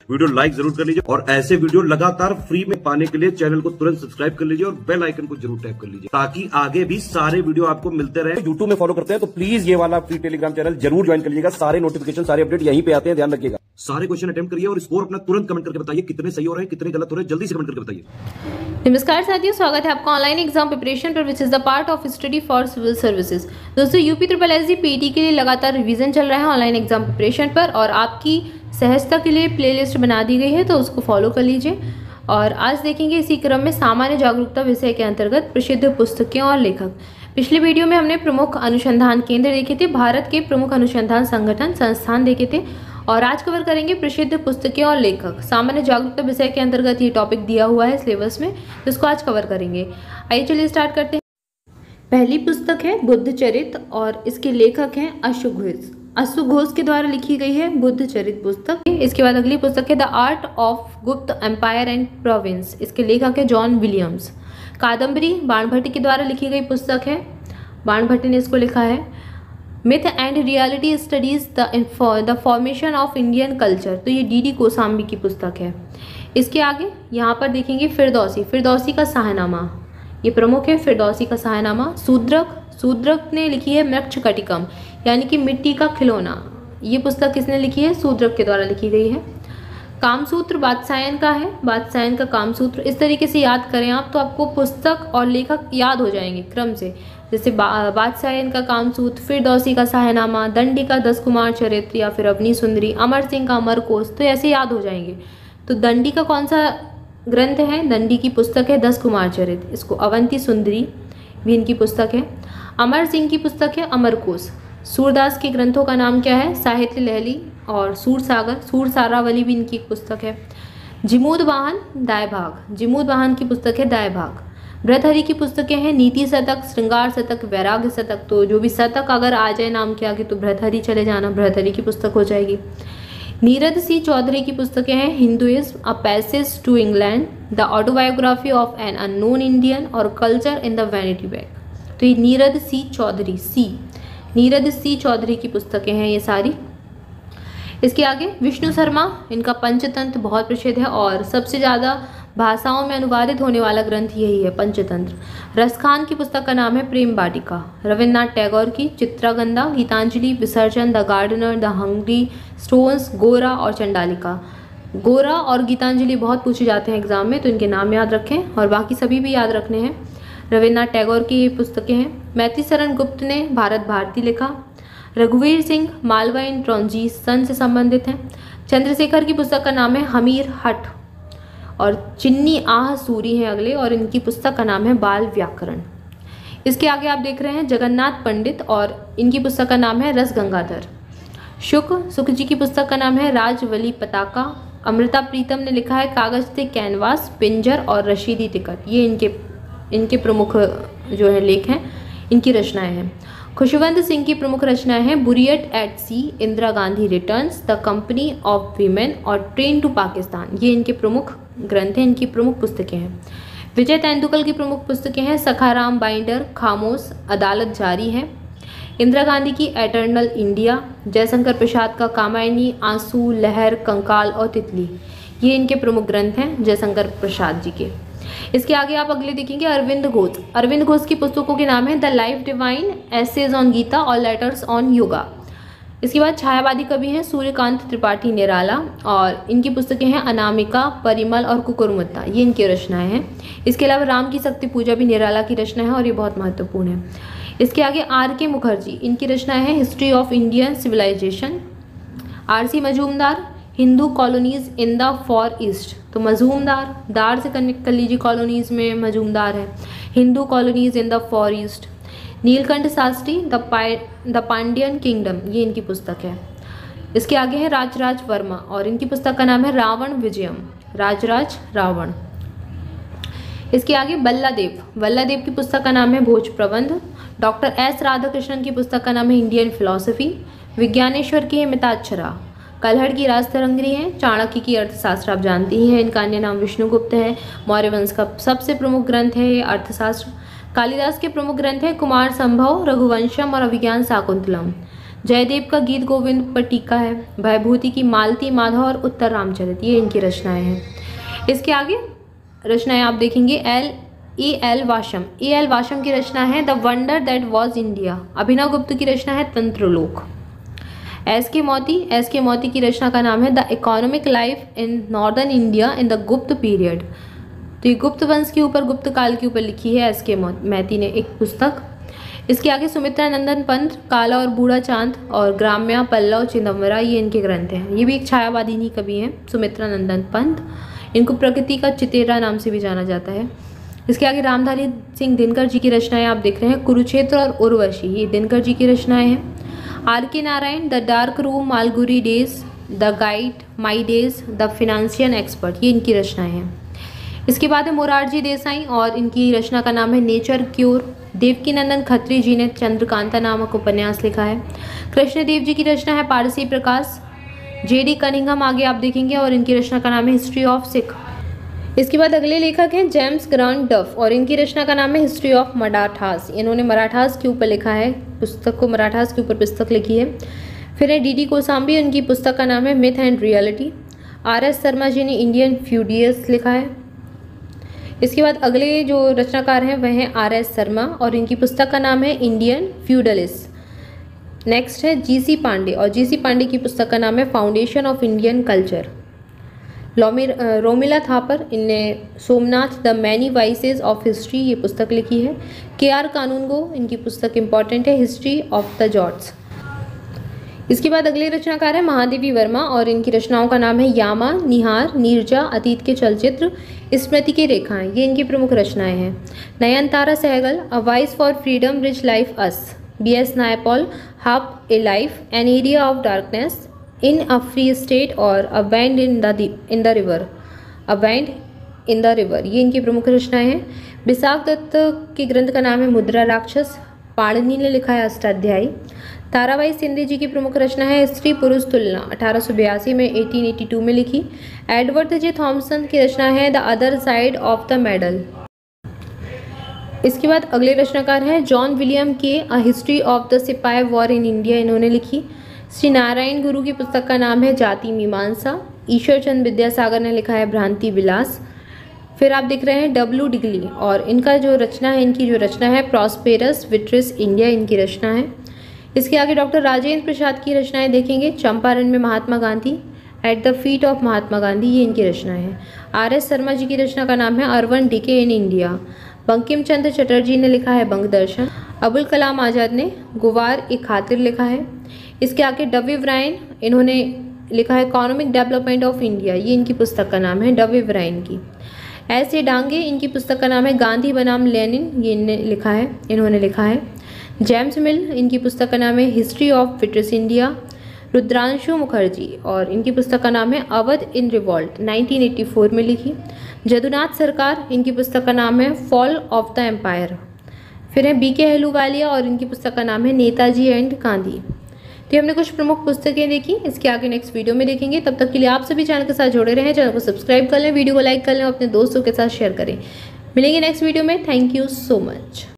Video like जरूर कर लीजिए और ऐसे वीडियो लगातार फ्री में पाने के लिए चैनल को तुरंत सब्सक्राइब कर लीजिए और बेल आइकन को जरूर टैप कर लीजिए ताकि आगे भी सारे वीडियो आपको मिलते रहे। यूट्यूब में फॉलो करते हैं तो प्लीज ये वाला फ्री टेलीग्राम चैनल जरूर ज्वाइन कर लीजिएगा। सारे नोटिफिकेशन सारे अपडेट यहीं पे आते हैं, ध्यान रखिएगा। सारे क्वेश्चन अटेम्प्ट करिए और स्कोर अपना तुरंत कमेंट करके बताइए कितने सही हो रहे हैं कितने गलत हो रहे हैं, जल्दी से कमेंट करके बताइए। नमस्कार साथियों, स्वागत है आपका ऑनलाइन एग्जाम प्रिपरेशन पर, which is the part of study for civil services. दोस्तों, यूपी SSSC पीटी के लिए लगातार रिवीजन चल रहा है ऑनलाइन एग्जाम प्रिपरेशन पर और आपकी सहजता के लिए प्लेलिस्ट बना दी गई है, तो उसको फॉलो कर लीजिए। और आज देखेंगे इसी क्रम में सामान्य जागरूकता विषय के अंतर्गत प्रसिद्ध पुस्तकें और लेखक। पिछले वीडियो में हमने प्रमुख अनुसंधान केंद्र देखे थे, भारत के प्रमुख अनुसंधान संगठन संस्थान देखे थे, और आज कवर करेंगे प्रसिद्ध पुस्तकें और लेखक। सामान्य जागरूकता विषय के अंतर्गत ये टॉपिक दिया हुआ है सिलेबस में, जिसको आज कवर करेंगे। आइए चलिए स्टार्ट करते हैं। पहली पुस्तक है बुद्ध चरित और इसके लेखक हैं अश्वघोष। अश्वघोष के द्वारा लिखी गई है बुद्ध चरित पुस्तक। इसके बाद अगली पुस्तक है the art of Gupta empire and province. इसके लेखक है जॉन विलियम्स। कादम्बरी बाणभट्ट के द्वारा लिखी गई पुस्तक है, बाणभट्ट ने इसको लिखा है। Myth and reality studies the formation of Indian culture, तो ये डी कोसाम्बी की पुस्तक है। इसके आगे यहाँ पर देखेंगे फिरदौसी का शाहनामा, ये प्रमुख है फिरदौसी का शाहनामा। शूद्रक ने लिखी है मृच्छकटिकम, यानी कि मिट्टी का खिलौना। ये पुस्तक किसने लिखी है? शूद्रक के द्वारा लिखी गई है। कामसूत्र वात्स्यायन का है, वात्स्यायन का कामसूत्र। इस तरीके से याद करें आप तो आपको पुस्तक और लेखक याद हो जाएंगे क्रम से, जैसे वात्स्यायन का कामसूत्र, फिरदौसी का शाहनामा, दंडी का 10 कुमार चरित्र या फिर अवनी सुंदरी, अमर सिंह का अमरकोश, तो ऐसे याद हो जाएंगे। तो दंडी का कौन सा ग्रंथ है? दंडी की पुस्तक है 10 कुमार चरित्र। इसको अवंती सुंदरी भी इनकी पुस्तक है। अमर सिंह की पुस्तक है अमरकोश। सूरदास के ग्रंथों का नाम क्या है? साहित्य लहली और सूरसागर, सूरसारावली भी इनकी पुस्तक है। जिमूद वाहन दायभाग, जिमूद वाहन की पुस्तक है दायभाग। भृतहरि की पुस्तकें हैं नीति शतक, श्रृंगार शतक, वैराग्य शतक। तो जो भी शतक अगर आ जाए नाम के आगे तो भृतहरि चले जाना, भृतहरि की पुस्तक हो जाएगी। नीरद सी चौधरी की पुस्तकें हैं Hinduism, a passage to England, the autobiography of an unknown Indian और culture in the vanity bag. तो ये नीरद सी चौधरी की पुस्तकें हैं ये सारी। इसके आगे विष्णु शर्मा, इनका पंचतंत्र बहुत प्रसिद्ध है और सबसे ज़्यादा भाषाओं में अनुवादित होने वाला ग्रंथ यही है, पंचतंत्र। रसखान की पुस्तक का नाम है प्रेम वाटिका। रविन्द्रनाथ टैगोर की Chitrangada, Gitanjali, Visarjan, the gardener, the hungry stones, Gora और चंडालिका। गोरा और गीतांजलि बहुत पूछे जाते हैं एग्जाम में, तो इनके नाम याद रखें और बाकी सभी भी याद रखने हैं। रविन्द्रनाथ टैगोर की ये पुस्तकें हैं। मैत्री शरण गुप्त ने भारत भारती लिखा। रघुवीर Singh Malwa and transition से संबंधित हैं। चंद्रशेखर की पुस्तक का नाम है हमीर हठ और चिन्नी आह सूरी हैं अगले, और इनकी पुस्तक का नाम है बाल व्याकरण। इसके आगे आप देख रहे हैं जगन्नाथ पंडित और इनकी पुस्तक का नाम है रस गंगाधर। सुख जी की पुस्तक का नाम है राजवली पताका। अमृता प्रीतम ने लिखा है कागज से कैनवास, पिंजर और रशीदी टिकट। ये इनके प्रमुख जो है लेख हैं, इनकी रचनाएं हैं। खुशवंत सिंह की प्रमुख रचनाएं हैं burial at sea, Indira Gandhi returns, the company of women और ट्रेन टू पाकिस्तान। ये इनके प्रमुख ग्रंथ हैं, इनकी प्रमुख पुस्तकें हैं। विजय तेंदुलकर की प्रमुख पुस्तकें हैं सखाराम बाइंडर, खामोश, अदालत जारी है। इंदिरा गांधी की एटर्नल इंडिया, जयशंकर प्रसाद का कामायनी, आंसू, लहर, कंकाल और तितली। ये इनके प्रमुख ग्रंथ हैं जयशंकर प्रसाद जी के। इसके आगे आप अगले देखेंगे अरविंद घोष। अरविंद घोष की पुस्तकों के नाम है the life divine, essays on Gita और लेटर्स ऑन योगा। इसके बाद छायावादी कवि हैं सूर्यकांत त्रिपाठी निराला और इनकी पुस्तकें हैं अनामिका, परिमल और कुकुरमुत्ता। ये इनकी रचनाएं हैं। इसके अलावा राम की शक्ति पूजा भी निराला की रचना है और ये बहुत महत्वपूर्ण है। इसके आगे R.K. मुखर्जी, इनकी रचनाएं हैं history of Indian civilization. R.C. Majumdar, Hindu colonies in the far east. तो मजूमदार, दार से कनेक्ट कर लीजिए, कॉलोनीज में मजूमदार है। Hindu colonies in the far east. Nilakanta Sastri, the Pandyan kingdom, ये इनकी पुस्तक है। इसके आगे है राजराज वर्मा और इनकी पुस्तक का नाम है रावण विजयम, राजराज रावण। इसके आगे बल्लादेव की पुस्तक का नाम है भोज प्रबंध। Doctor S. राधाकृष्णन की पुस्तक का नाम है इंडियन फिलॉसफी। विज्ञानेश्वर की है मिताक्षरा। कल्हड़ की राजतरंगिणी है। चाणक्य की अर्थशास्त्र आप जानती ही हैं, इनका अन्य नाम विष्णुगुप्त है। मौर्य वंश का सबसे प्रमुख ग्रंथ है ये अर्थशास्त्र। कालिदास के प्रमुख ग्रंथ है कुमार संभव, रघुवंशम और अभिज्ञान शाकुंतलम। जयदेव का गीत गोविंद पर टीका है। भयभूति की मालती माधव और उत्तर रामचरित, ये इनकी रचनाएं हैं। इसके आगे रचनाएं आप देखेंगे ए एल वाशम की रचना है the wonder that was India. Abhinav Gupta की रचना है तंत्रलोक। एस के मोती की रचना का नाम है the economic life in northern India in the Gupta period. तो ये गुप्त वंश के ऊपर, गुप्त काल के ऊपर लिखी है एस के मोती ने एक पुस्तक। इसके आगे सुमित्रा नंदन पंत काला और बूढ़ा चांद और ग्राम्या पल्लव चिदम्बरा, ये इनके ग्रंथ हैं। ये भी एक छायावादिनी कवि हैं सुमित्रा नंदन पंत। इनको प्रकृति का चितेरा नाम से भी जाना जाता है। इसके आगे रामधारी सिंह दिनकर जी की रचनाएं आप देख रहे हैं। कुरुक्षेत्र और उर्वशी, ये दिनकर जी की रचनाएं हैं। R K Narayan the dark room, Malgudi days, the guide, my days, the financial expert, ये इनकी रचनाएं हैं। इसके बाद है मोरारजी देसाई और इनकी रचना का नाम है नेचर क्योर। देवकीनंदन खत्री जी ने चंद्रकांता नामक उपन्यास लिखा है। कृष्णदेव जी की रचना है पारसी प्रकाश। जेडी कनिंघम आगे आप देखेंगे और इनकी रचना का नाम है हिस्ट्री ऑफ सिख। इसके बाद अगले लेखक हैं जेम्स ग्रांट डफ और इनकी रचना का नाम है हिस्ट्री ऑफ मराठास। इन्होंने मराठास के ऊपर लिखा है, पुस्तक को मराठास के ऊपर पुस्तक लिखी है। फिर है डी कोसाम्बी, उनकी पुस्तक का नाम है myth and reality. R S. Sharma ji ने इंडियन फ्यूडियस लिखा है। इसके बाद अगले जो रचनाकार हैं वह हैं आर.एस. शर्मा और इनकी पुस्तक का नाम है इंडियन फ्यूडलिस्ट। नेक्स्ट है जी.सी. पांडे और जी.सी. पांडे की पुस्तक का नाम है foundation of Indian culture. Romila Thapar, इनने Somnath the many voices of history ये पुस्तक लिखी है। के.आर. कानूनगो, इनकी पुस्तक इंपॉर्टेंट है हिस्ट्री ऑफ द जॉर्ड्स। इसके बाद अगले रचनाकार है महादेवी वर्मा और इनकी रचनाओं का नाम है यामा, निहार, नीरजा, अतीत के चलचित्र, स्मृति की रेखाएं, ये इनकी प्रमुख रचनाएं हैं। Nayantara Sahgal, a voice for freedom, rich life us. B S. Naipaul, half a life, an area of darkness, in a free state और a bend in the river, ये इनकी प्रमुख रचनाएं हैं। विशाख दत्त के ग्रंथ का नाम है मुद्रा राक्षस। पाणिनि ने लिखा है अष्टाध्यायी। ताराबाई शिंदे जी की प्रमुख रचना है स्त्री पुरुष तुलना, 1882 में 1882 में लिखी। एडवर्ड जे थॉमसन की रचना है the other side of the medal. इसके बाद अगले रचनाकार हैं John William Kaye, a history of the sipahi war in India, इन्होंने लिखी। श्री नारायण गुरु की पुस्तक का नाम है जाति मीमांसा। ईश्वर चंद्र विद्यासागर ने लिखा है भ्रांति विलास। फिर आप देख रहे हैं डब्ल्यू डिगली और इनकी जो रचना है प्रॉस्पेरस विट्रिस इंडिया, इनकी रचना है। इसके आगे डॉक्टर राजेंद्र प्रसाद की रचनाएं देखेंगे। चंपारण में Mahatma Gandhi, at the feet of Mahatma Gandhi, ये इनकी रचनाएं हैं। आर.एस. शर्मा जी की रचना का नाम है urban decay in India. Bankim Chandra Chatterjee ने लिखा है बंग दर्शन। अबुल कलाम आज़ाद ने गुवार ए खातिर लिखा है। इसके आगे डब्ल्यू ब्रायन, इन्होंने लिखा है इकोनॉमिक डेवलपमेंट ऑफ इंडिया, ये इनकी पुस्तक का नाम है डब्ल्यू ब्रायन की। एस ए डांगे, इनकी पुस्तक का नाम है गांधी बनाम लेनिन, ये इन्होंने लिखा है। जेम्स मिल, इनकी पुस्तक का नाम है history of British India. Rudrangshu Mukherjee और इनकी पुस्तक का नाम है अवध इन रिवॉल्ट, 1984 में लिखी। जदुनाथ सरकार, इनकी पुस्तक का नाम है फॉल ऑफ द एम्पायर। फिर है बी.के. अहलूवालिया और इनकी पुस्तक का नाम है नेताजी एंड गांधी। तो हमने कुछ प्रमुख पुस्तकें देखी, इसके आगे नेक्स्ट वीडियो में देखेंगे। तब तक के लिए आप सभी चैनल के साथ जुड़े रहें, चैनल को सब्सक्राइब कर लें, वीडियो को लाइक कर लें, अपने दोस्तों के साथ शेयर करें। मिलेंगे नेक्स्ट वीडियो में। Thank you so much.